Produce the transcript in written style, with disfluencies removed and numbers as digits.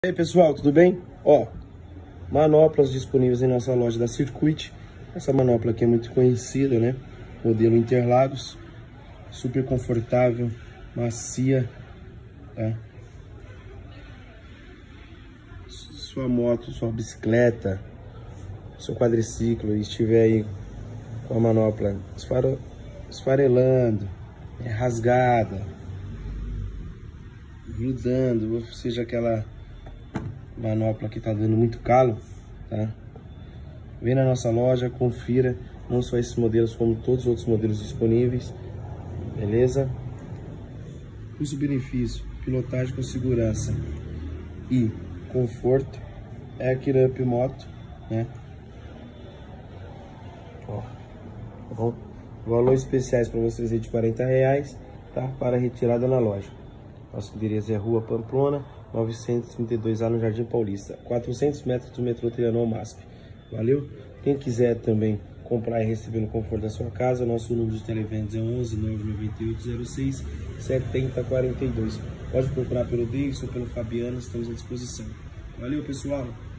E aí pessoal, tudo bem? Ó, manoplas disponíveis em nossa loja da Circuit. Essa manopla aqui é muito conhecida, né? Modelo Interlagos, super confortável, macia, tá? Sua moto, sua bicicleta, seu quadriciclo estiver aí com a manopla esfarelando, rasgada, grudando, ou seja, aquela manopla que tá dando muito calo, tá? Vem na nossa loja, confira, não só esses modelos, como todos os outros modelos disponíveis, beleza? Custo-benefício, pilotagem com segurança e conforto é a Kirup Moto, né? Ó, tá bom? Valores especiais para vocês aí de R$40, tá? Para retirada na loja. Nosso endereço é Rua Pamplona, 932A no Jardim Paulista, 400 metros do metrô Trianon MASP. Valeu? Quem quiser também comprar e receber no conforto da sua casa, nosso número de televendas é 11 998 06 7042. Pode procurar pelo Davidson ou pelo Fabiano, estamos à disposição. Valeu, pessoal!